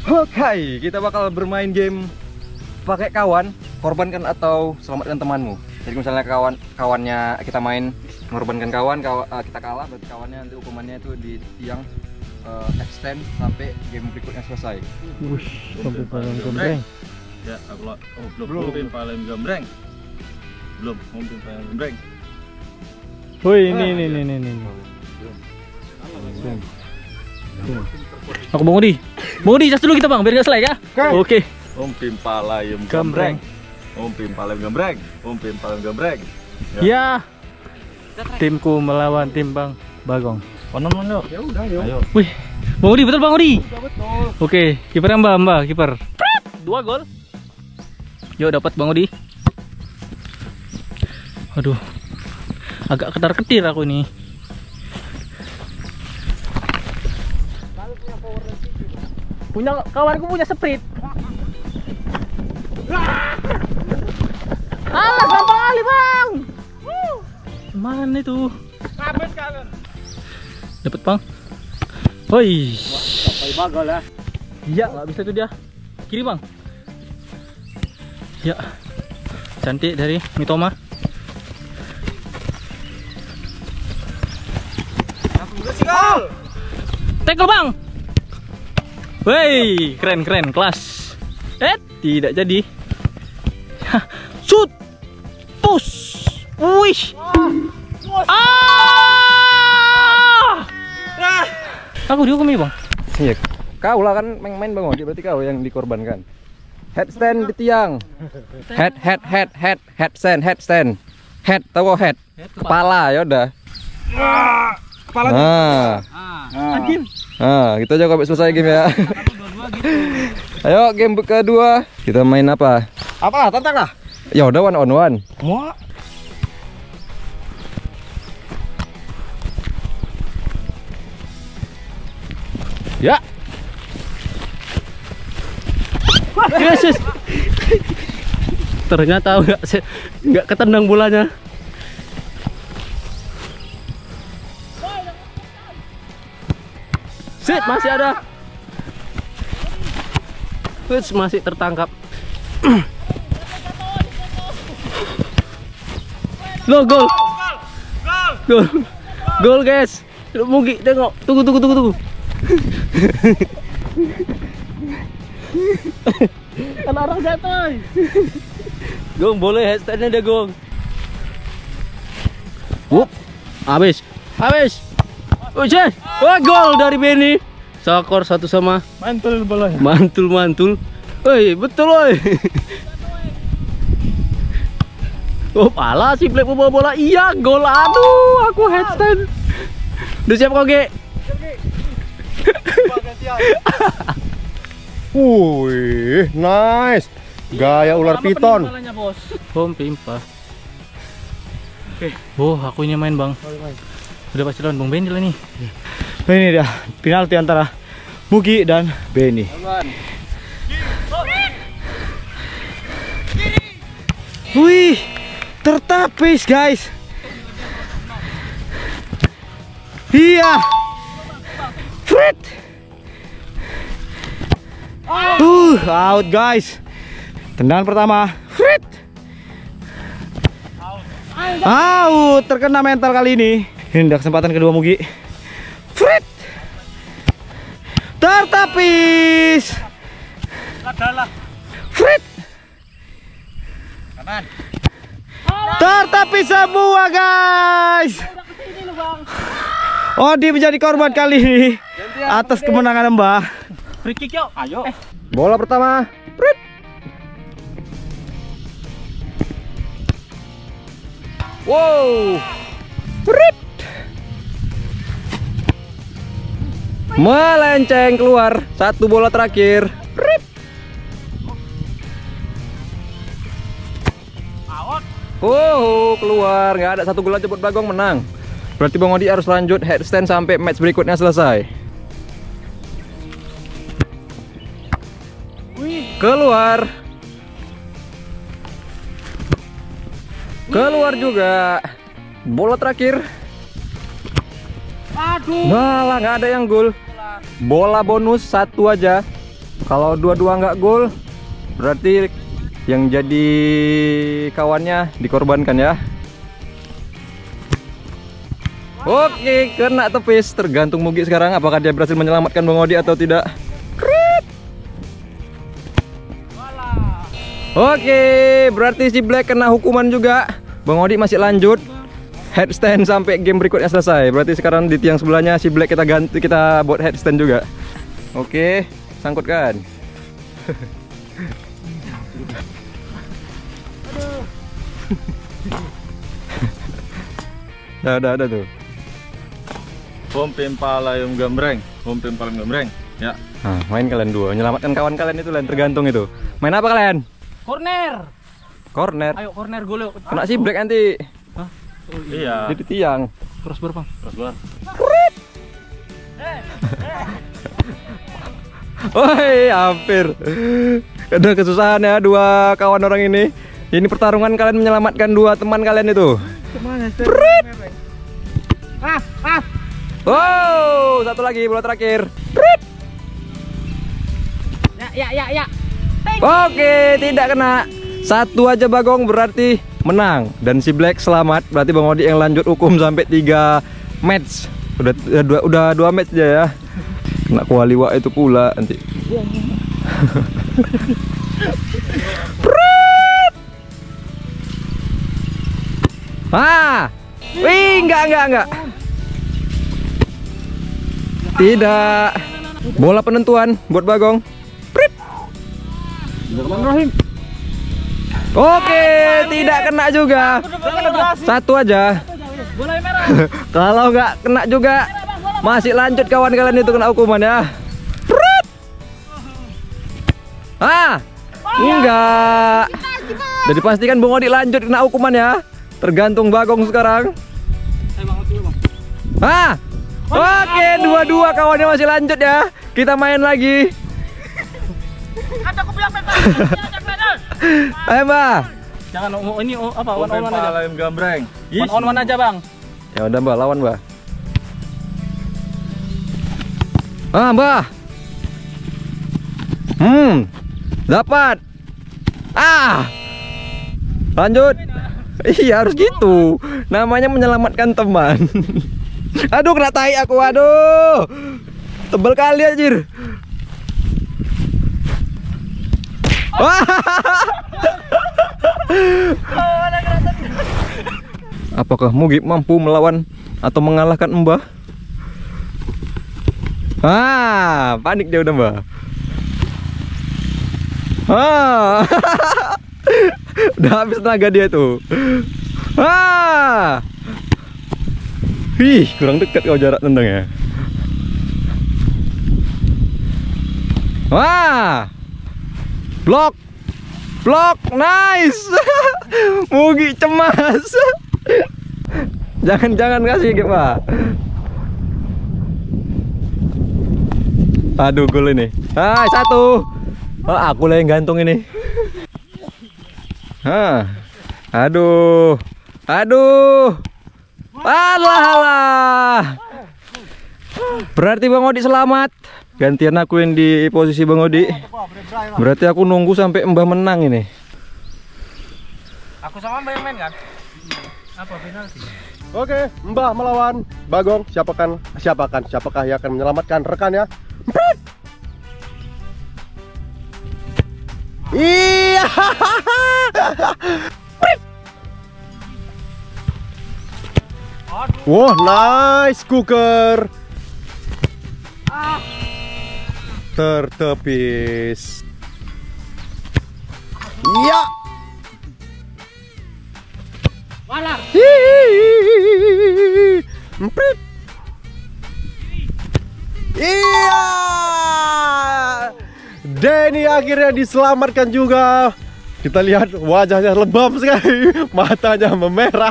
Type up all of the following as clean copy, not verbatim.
Oke, kita bakal bermain game pakai kawan, korbankan atau selamatkan temanmu. Jadi misalnya kawannya kita main mengorbankan kawan, kita kalah, berarti kawannya nanti hukumannya itu di tiang extend sampai game berikutnya selesai. Wush, sampai paling gembreng. Ya, belum paling gembreng. Belum paling gembreng. Woi, ini. Aku Bang Udi. Bang Udi, cas dulu kita Bang, biar nggak selek ya. Oke. Palayum gembreng. Palayum gembreng. Palayum gembreng. Ya. Timku melawan tim Bang Bagong. Konon yuk. Ya udah, yuk. Ayo. Wih, Bang Udi, betul Bang Udi? Betul. Oke, kipernya Mbak, kiper. 2 gol. Yuk dapat Bang Udi. Aduh. Agak ketar-ketir aku ini. Punya kawanku punya sprint. Alah, gampang kali Bang. Mana itu? Kabut kalian. Dapat Bang. Woi. Sampai bagol ya. Iya, nggak bisa itu dia. Kiri Bang. Ya. Cantik dari Mitoma. Tackle Bang. Wey, keren kelas. Tidak jadi. Shoot. Push. Wih. Aku dihukum ya Bang. Iya. Kau lah kan main Bang Odi, berarti kau yang dikorbankan. Headstand di tiang. Headstand. Head, tahu kok head? Kepala, ya udah. Kepala. Nah, gitu aja sampai selesai game ya. Ayo game kedua. Kita main apa? Apa? Tantang lah. Ya udah one on one. Mau? Ya. Yesus. Ternyata nggak ketendang bolanya. Sit, masih ada. Masih tertangkap. Lo gol. Gol guys. Mugi tengok. Tunggu. Ada orang jatuh. Gong boleh headstandnya dia Gong. Wup. Habis. Oke. Wah, gol dari Benny. Skor 1-1. Mantul bola. Mantul. Woi, betul woi. Oh, pala si Black bawa bola. Iya, gol. Aduh, aku headstand. Udah siap kok, Ge? Wih, nice. Gaya ular piton. Home pimpa. Oh, aku ini main Bang. Udah pasti lawan Bang Benny lah nih. Ini dia penalti antara Mugi dan Benny. Wih, tertapis guys. Iya. Frit. Out guys. Tendangan pertama. Frit. Out, terkena mental kali ini. Ini udah kesempatan kedua Mugi. Frit. Tertapis. Frit. Tertapis semua guys. Odi menjadi korban kali ini atas kemenangan Mbak. Free kick yuk. Ayo. Bola pertama. Frit. Wow. Frit. Melenceng keluar. Satu bola terakhir. Rip. Keluar. Nggak ada satu gol aja buat Bagong, menang. Berarti Bang Odi harus lanjut headstand sampai match berikutnya selesai. Keluar. Keluar juga. Bola terakhir. Aduh. Malah nggak ada yang gol. Bola bonus satu aja. Kalau dua-dua nggak gol, berarti yang jadi kawannya dikorbankan ya. Oke, kena tepis. Tergantung Mugi sekarang apakah dia berhasil menyelamatkan Bang Odi atau tidak. Krit. Oke, berarti si Black kena hukuman juga. Bang Odi masih lanjut headstand sampai game berikutnya selesai. Berarti sekarang di tiang sebelahnya si Black kita ganti, kita buat headstand juga. Oke, sangkutkan. Ada tuh. Pala yang gambreng, pala yang gambreng. Ya. Nah, main kalian dua, menyelamatkan kawan kalian itu, lain tergantung itu. Main apa kalian? Corner. Corner. Ayo corner gol yuk. Kena si Black nanti. Hah? Oh, Iya. Di tiang. Crossbar, Bang. Crossbar. Woi, hampir. Ada kesusahan ya dua kawan orang ini. Ini pertarungan kalian menyelamatkan dua teman kalian itu. Wow, satu lagi bola terakhir. Ya. Oke, tidak kena. Satu aja Bagong berarti menang. Dan si Black selamat. Berarti Bang Odi yang lanjut hukum sampai 3 match. Udah 2 match aja ya. Kena kualiwa itu pula nanti. Wih, enggak. Tidak. Bola penentuan buat Bagong. Oke, tidak kena juga. Satu aja. Bola merah. Kalau nggak kena juga, masih lanjut kawan kalian itu kena hukuman ya. Enggak. Jadi pastikan Bang Odi lanjut kena hukuman ya. Tergantung Bagong sekarang. Oke, dua-dua kawannya masih lanjut ya. Kita main lagi. Ayo Mbak. Jangan ini apa one on one aja. Pala yang gambreng. One on one aja, Bang. Ya udah Mbak, lawan Mbak. Mbak. Dapat. Lanjut. Iya harus gitu. Namanya menyelamatkan teman. Aduh, kena tai aku. Aduh. Tebel kali anjir. Apakah Mugi mampu melawan atau mengalahkan Mbah? Panik dia udah Mbah. Udah habis tenaga dia tuh. Wih, kurang dekat kau jarak tendangnya. Blok, nice. Mugi cemas. Jangan kasih gitu Pak. Aduh, gol ini. Satu. Aku lah yang gantung ini. Aduh. Alah. Berarti Bang Odi selamat. Gantian aku yang di posisi Bang Odi. Berarti aku nunggu sampai Mbah menang ini. Aku sama Mbah yang main kan? Apa penalti? Oke, Mbah melawan Bagong. Siapakah yang akan menyelamatkan rekannya? Iya. Wah, nice cooker. Tertepis. Iya. Walah. Emprit. Iya. Denny akhirnya diselamatkan juga. Kita lihat wajahnya lebam sekali, matanya memerah.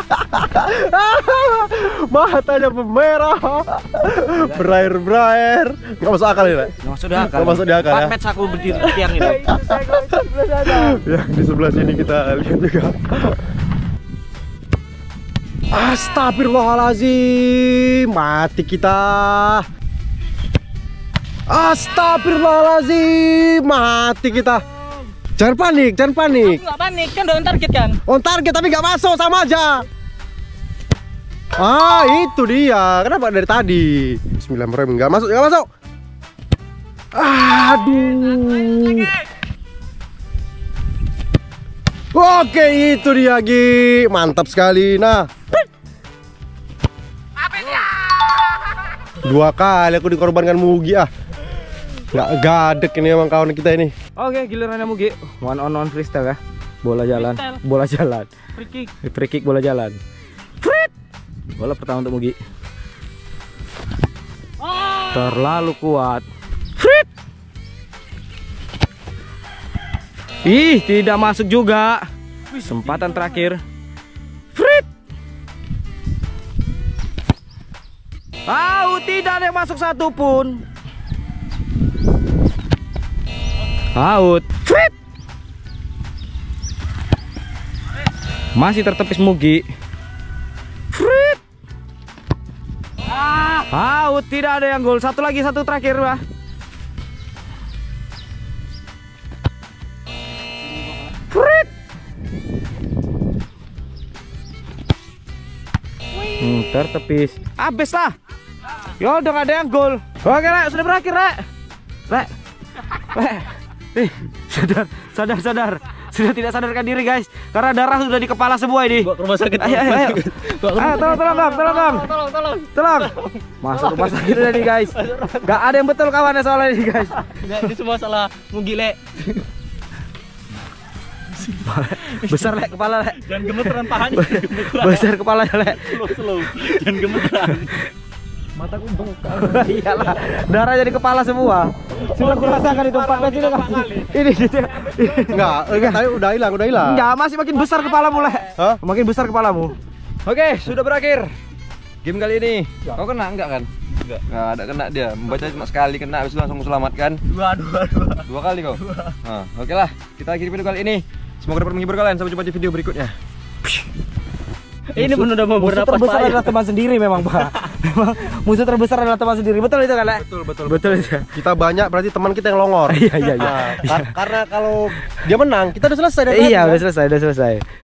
Matanya memerah. Berair-berair. Nggak masuk akal ini, Nggak masuk di akal. Nggak masuk di akal ya. 4 match aku berdiri di tiang ini. Ya, di sebelah sini kita lihat juga. Astagfirullahaladzim, mati kita. Astagfirullahaladzim, mati kita. Jangan panik, jangan panik. Enggak panik, kan udah on target kan? On target tapi nggak masuk, sama aja. Ah, itu dia. Kenapa dari tadi? Bismillahirrahmanirrahim. Nggak masuk, nggak masuk. Aduh. Oke, itu dia, Gi. Mantap sekali. Nah. 2 kali aku dikorbankan Mugi ah. Nggak gadek ini emang kawan kita ini. Oke, gilirannya Mugi. One on one freestyle ya. Bola jalan, bola jalan. Free kick bola jalan. Frit. Bola pertama untuk Mugi. Terlalu kuat. Frit. Ih, tidak masuk juga. Kesempatan terakhir. Frit. Tidak ada yang masuk satupun. Out. Frit. Masih tertepis Mugi. Frit. Out, tidak ada yang gol. Satu lagi, satu terakhir, Bah. Frit. Tertepis. Habis lah. Ya udah gak ada yang gol. Oke, Rek, sudah berakhir, Rek. Rek. Sadar. Sudah tidak sadarkan diri, guys. Karena darah sudah di kepala semua ini. Bawa ke rumah sakit. Ayo. Tolong. Masuk rumah sakit udah nih, guys. Gak ada yang betul kawannya soalnya ini, guys. Ini semua salah Mugi, Le. Besar, Le, kepala, Le. Jangan gemeteran pahanya. Besar kepalanya, Le. Slow. Jangan gemeteran. Mataku bengkak. Iyalah, darah jadi kepala semua. Sudah kurasakan itu 4 match ini. Enggak, tadi udah hilang. Enggak, masih makin besar kepalamu, Le. Hah? Makin besar kepalamu. Oke, sudah berakhir game kali ini. Kau kena enggak kan? Enggak ada kena dia. Membaca cuma sekali kena, habis itu langsung selamatkan. Dua kali kau. Nah, oke lah, kita akhiri video kali ini. Semoga dapat menghibur kalian. Sampai jumpa di video berikutnya. Ini pun udah mau Musuh bernapas terbesar payah. adalah teman sendiri memang, Pak. Memang musuh terbesar adalah teman sendiri. Betul itu kan, Le? Betul itu. Kita banyak berarti teman kita yang longor. Iya. Nah, karena kalau dia menang, kita udah selesai dari tadi, Iya, kan? udah selesai.